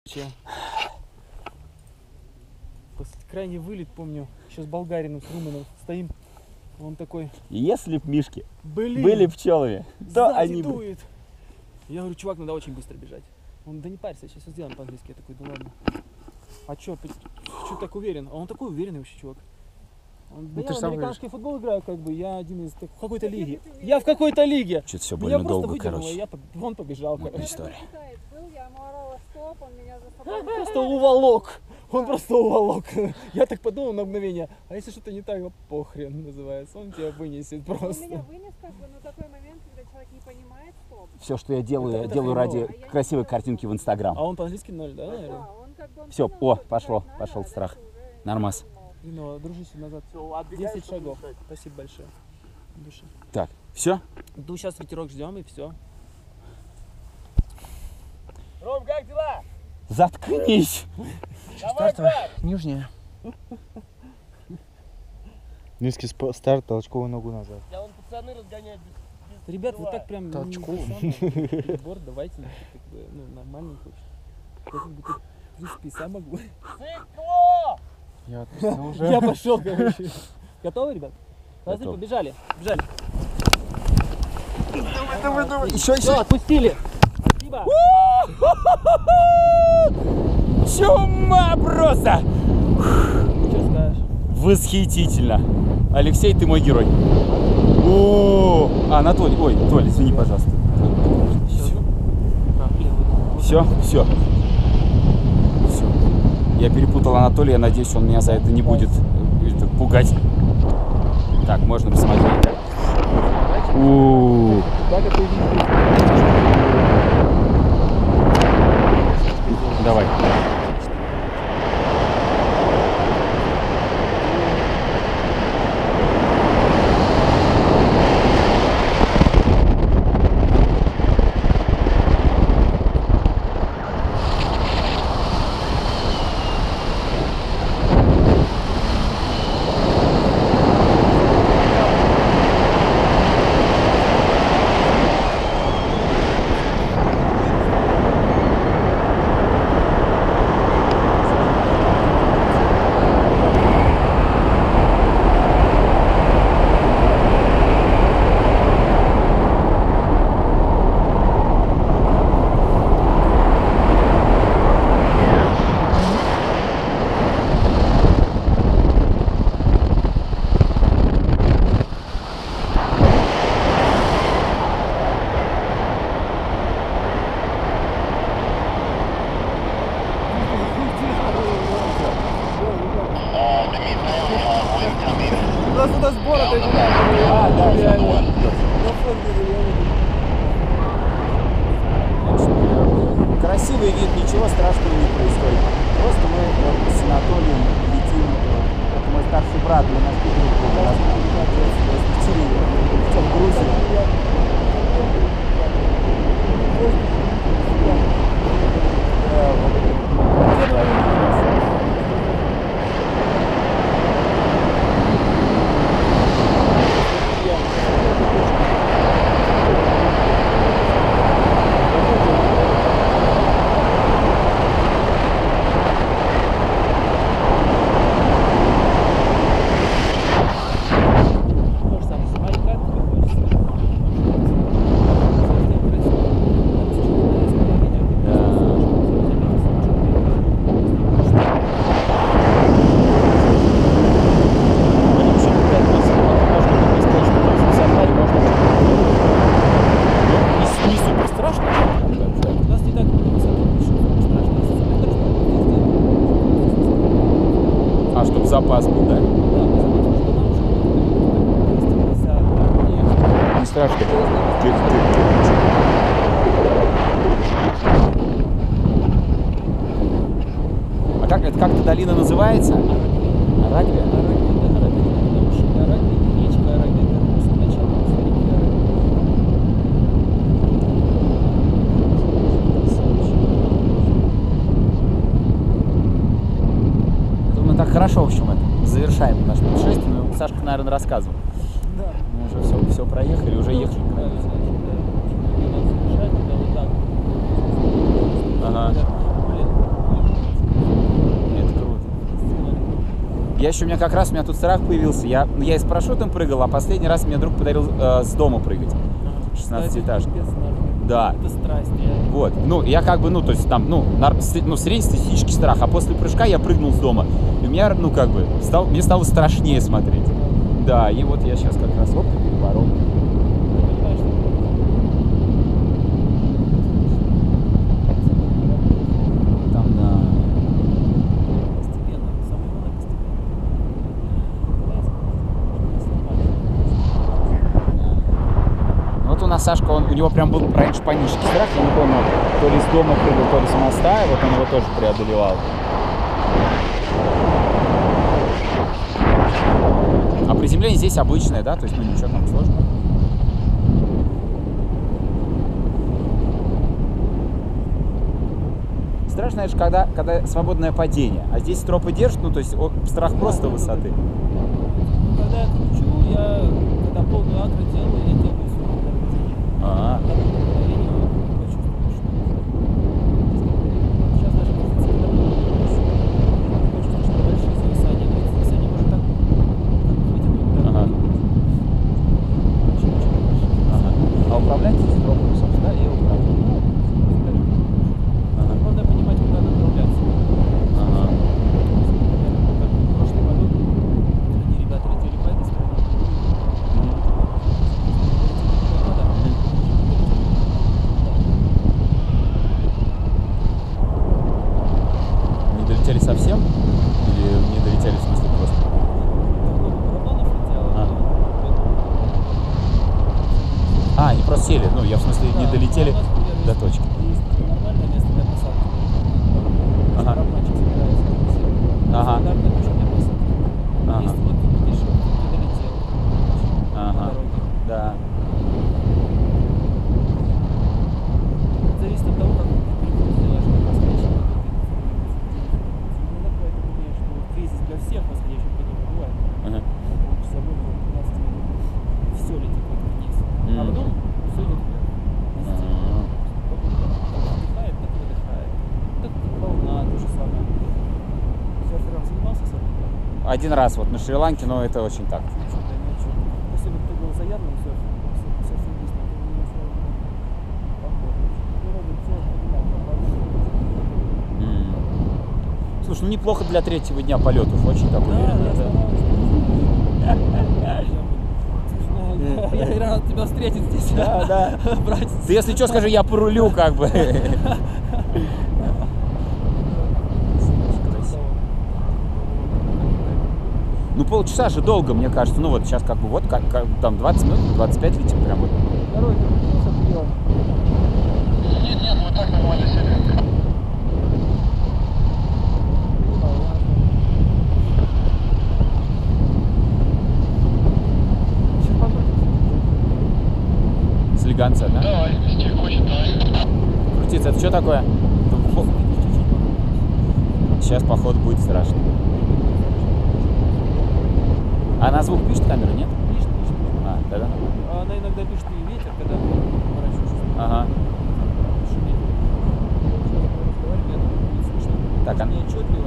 Крайний вылет, помню, еще с болгарином, с Руманом стоим. Он такой... Если б мишки были пчелами, то они бы... Я говорю, чувак, надо очень быстро бежать. Он, да не парься, сейчас все сделаем по-английски. Я такой, да ладно. А чё так уверен? А он такой уверенный вообще, чувак. Он, да я в американский футбол играю, как бы, я один из... В какой-то лиге. Я в какой-то лиге. Что-то все больно долго, короче. Он побежал, короче. История. Он просто уволок. Он просто уволок. Я так подумал на мгновение, а если что-то не так, похрен называется. Он тебя вынесет просто. Он меня вынес, как бы, но такой момент, когда человек не понимает, что... Все, что я делаю, я делаю ради красивой картинки в Инстаграм. А он по-английски 0, да, наверное? Да, он как бы... Все, пошел страх. Нормас. Ну, дружись назад. 10 шагов. Спасибо большое. Души. Так, все? Ну, сейчас ветерок ждем и все. Ром, как дела? Заткнись! Давай, Нижняя. Низкий старт, толчковую ногу назад. я вон пацаны разгоняют без Ребят, вы так прям... Толчком. Борт давайте, как бы, ну, нормально хочет. Я как бы тут 350 могу. Цикло! Я отпустил уже. Я пошел, короче. Готовы, ребят? Подожди, Готов. побежали. Бежали. Давай. Еще, Все, отпустили. Спасибо. Чума просто! Что скажешь? Восхитительно! Алексей, ты мой герой. О, Анатолий, ой, Толь, извини, пожалуйста. Все. Я перепутал Анатолия, я надеюсь, он меня за это не будет пугать. Так, можно посмотреть. Давай. Просто до сбора ты Красивый вид, ничего страшного не происходит. Просто мы с Анатолием летим. Это мой старший брат, мы наш в Грузии. Запас был, да? Не страшно. А как это как-то долина называется? Арагвия? Так хорошо, в общем, это завершаем наше путешествие. Ну, Сашка, наверное, рассказывал. Да. Мы уже все проехали, уже ехали. Ага. Я еще, у меня тут страх появился. Я и с парашютом прыгал, а последний раз мне друг подарил с дома прыгать. 16-этажка. Да. Это страсть, реально. Вот. Ну, я как бы, то есть там, среднестатистический страх. А после прыжка я прыгнул с дома. И у меня, мне стало страшнее смотреть. Да, и вот я сейчас как раз, переборол. Там, да. Постепенно, самое главное постепенно. Вот у нас Сашка, у него прям был раньше панический страх, я не помню, то ли с дома прыгал, то ли с моста, и вот он его тоже преодолевал. А приземление здесь обычное, да? То есть, ничего там сложного. Страшно, знаешь, когда свободное падение, а здесь стропы держат, то есть страх просто высоты. Когда я кручу, когда полную акро делаю, я делаю свободное падение. Ага. Сейчас даже почувствую, что большие зависания, но эти зависания можно так вытянуть. Ага. Очень-очень большие. Ага. А управлять здесь стропами, собственно, да, я управляю. Ага. Главное понимать, куда направляться. Ага. Как в прошлый году одни ребята летели по этой стороне, Не долетели совсем? Или не долетели в смысле просто? много парапланов летело. А, они просто сели, я в смысле не долетели до точки. Есть нормальное место для посадки. Ага. Парапланчик собирается, как сел. Ага. Стандартная точка для посадки. Ага. Есть вот, видишь, не долетел. Ага. По дороге. Да. Зависит от того, как ты переход сделаешь, как восходящий поток. Иногда бывает такое, что кризис для всех восходящих потоков бывает. Ага. Полчаса больше, 15 минут. Все летит только вниз. А потом все идет вверх. Ага. Отдыхает, так и выдыхает. Так волна, то же самое. Серфером занимался серфером? Один раз вот на Шри-Ланке, но это очень так. Что-то ни о чем. Если бы ты был заядлым серфингистом, то бы не сразу поход. Природа все одинаково. Слушай, неплохо для третьего дня полетов, очень так уверенно. Я рад тебя встретить здесь. Да. Братец. Ты если что, скажи, я порулю как бы. Полчаса же долго, мне кажется. Вот сейчас там 20 минут, 25 летим прям вот. Второй, ты включился прием? Нет, вот так нормально сели. Слиганца, да? Давай, стиху читай. Крутиться, это что такое? Сейчас, походу, будет страшно. А на звук пишет камера, нет? Пишет. А, тогда. Она иногда пишет и ветер, когда ты поворачиваешься. Ага. Шумит. Разговаривать, я думаю, будет слышно. Так, Может, не отчетливо,